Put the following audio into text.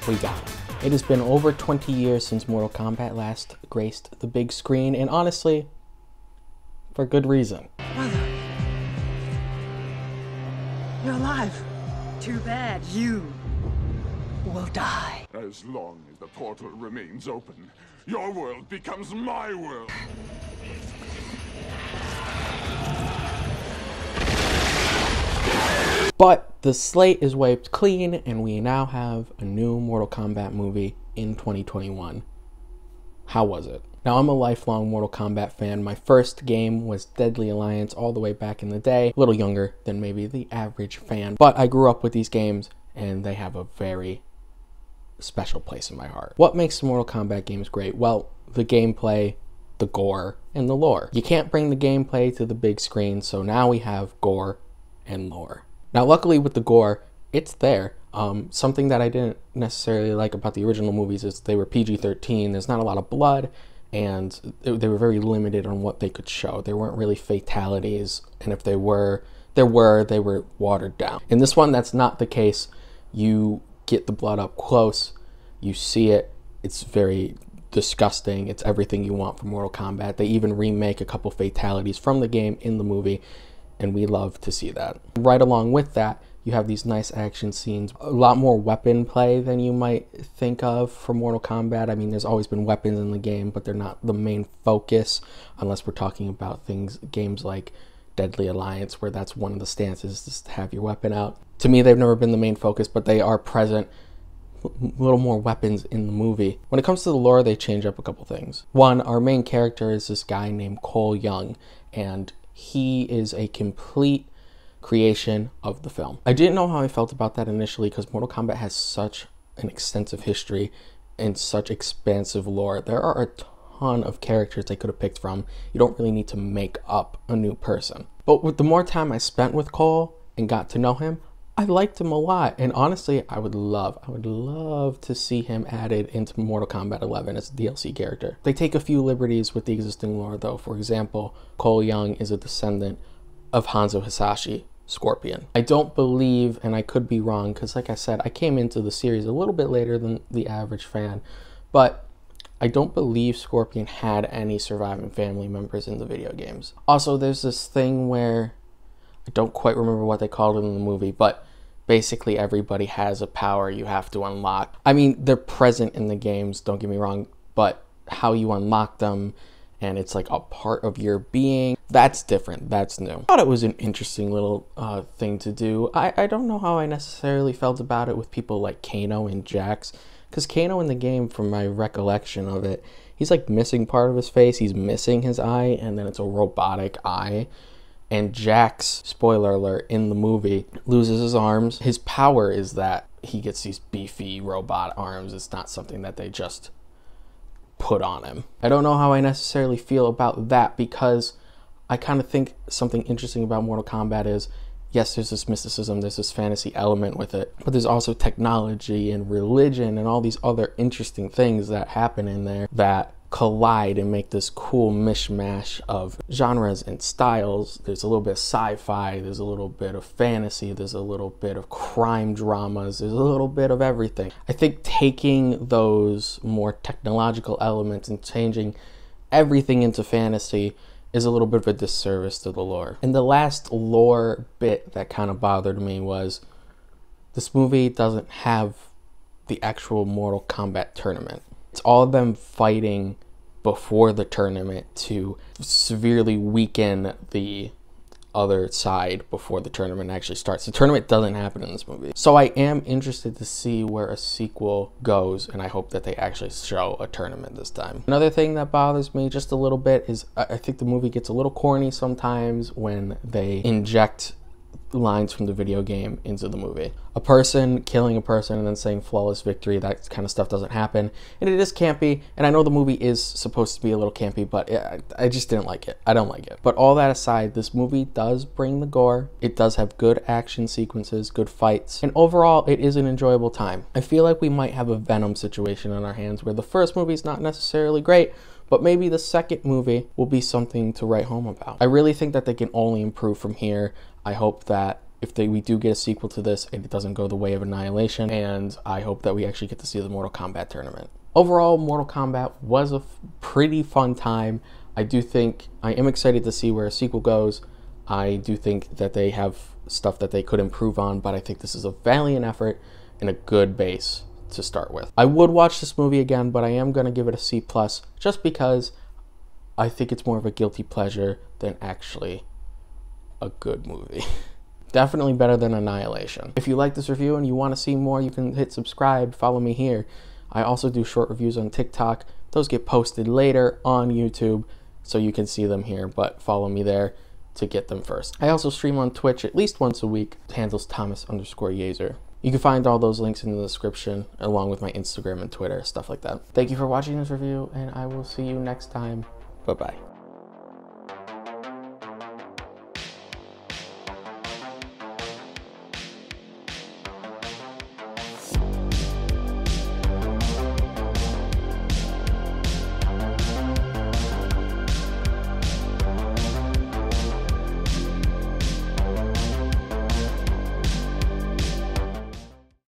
we got him. It has been over 20 years since Mortal Kombat last graced the big screen, and honestly, for good reason. Mother, you're alive. Too bad you will die. As long as the portal remains open, your world becomes my world. But the slate is wiped clean, and we now have a new Mortal Kombat movie in 2021. How was it? Now, I'm a lifelong Mortal Kombat fan. My first game was Deadly Alliance all the way back in the day. A little younger than maybe the average fan. But I grew up with these games, and they have a very special place in my heart. What makes the Mortal Kombat games great? Well, the gameplay, the gore, and the lore. You can't bring the gameplay to the big screen, so now we have gore and lore. Now, luckily with the gore, it's there. Something that I didn't necessarily like about the original movies is they were PG-13. There's not a lot of blood, and they were very limited on what they could show. There weren't really fatalities, and if they were, they were watered down. In this one, that's not the case. You get the blood up close, you see it, it's very disgusting. It's everything you want from Mortal Kombat. They even remake a couple fatalities from the game in the movie, and we love to see that. Right along with that, you have these nice action scenes, a lot more weapon play than you might think of for Mortal Kombat. I mean, there's always been weapons in the game, but they're not the main focus unless we're talking about games like Deadly Alliance, where that's one of the stances, just to have your weapon out. To me, they've never been the main focus, but they are present. A little more weapons in the movie. When it comes to the lore, they change up a couple things. One, our main character is this guy named Cole Young, and he is a complete creation of the film. I didn't know how I felt about that initially because Mortal Kombat has such an extensive history and such expansive lore. There are a ton of characters they could have picked from. You don't really need to make up a new person. But with the more time I spent with Cole and got to know him, I liked him a lot, and honestly, I would love to see him added into Mortal Kombat 11 as a DLC character. They take a few liberties with the existing lore though. For example, Cole Young is a descendant of Hanzo Hasashi, Scorpion. I don't believe, and I could be wrong, because like I said, I came into the series a little bit later than the average fan, but I don't believe Scorpion had any surviving family members in the video games. Also, there's this thing where, I don't quite remember what they called it in the movie, but basically everybody has a power you have to unlock. I mean, they're present in the games, don't get me wrong, but how you unlock them, and it's like a part of your being, that's different, that's new. I thought it was an interesting little thing to do. I don't know how I necessarily felt about it with people like Kano and Jax, because Kano in the game, from my recollection of it, he's like missing part of his face, he's missing his eye, and then it's a robotic eye. And Jax, spoiler alert, in the movie, loses his arms. His power is that he gets these beefy robot arms. It's not something that they just put on him. I don't know how I necessarily feel about that, because I kind of think something interesting about Mortal Kombat is, yes, there's this mysticism, there's this fantasy element with it, but there's also technology and religion and all these other interesting things that happen in there that collide and make this cool mishmash of genres and styles. There's a little bit of sci-fi, there's a little bit of fantasy, there's a little bit of crime dramas, there's a little bit of everything. I think taking those more technological elements and changing everything into fantasy is a little bit of a disservice to the lore. And the last lore bit that kind of bothered me was this movie doesn't have the actual Mortal Kombat tournament. It's all of them fighting before the tournament to severely weaken the other side before the tournament actually starts. The tournament doesn't happen in this movie. So I am interested to see where a sequel goes, and I hope that they actually show a tournament this time. Another thing that bothers me just a little bit is I think the movie gets a little corny sometimes when they inject lines from the video game into the movie. A person killing a person and then saying flawless victory, that kind of stuff doesn't happen, and it is campy, and I know the movie is supposed to be a little campy, but I just didn't like it. I don't like it. But all that aside, this movie does bring the gore, it does have good action sequences, good fights, and overall it is an enjoyable time. I feel like we might have a Venom situation on our hands where the first movie's not necessarily great, but maybe the second movie will be something to write home about. I really think that they can only improve from here. I hope that if we do get a sequel to this, it doesn't go the way of Annihilation, and I hope that we actually get to see the Mortal Kombat tournament. Overall, Mortal Kombat was a pretty fun time. I am excited to see where a sequel goes. I do think that they have stuff that they could improve on, but I think this is a valiant effort and a good base to start with. I would watch this movie again, but I am going to give it a C+, just because I think it's more of a guilty pleasure than actually a good movie. Definitely better than Annihilation. If you like this review and you want to see more, you can hit subscribe, follow me here. I also do short reviews on TikTok. Those get posted later on YouTube, so you can see them here, but follow me there to get them first. I also stream on Twitch at least once a week. It handles Thomas_Yaser. You can find all those links in the description, along with my Instagram and Twitter, stuff like that. Thank you for watching this review, and I will see you next time. Bye-bye.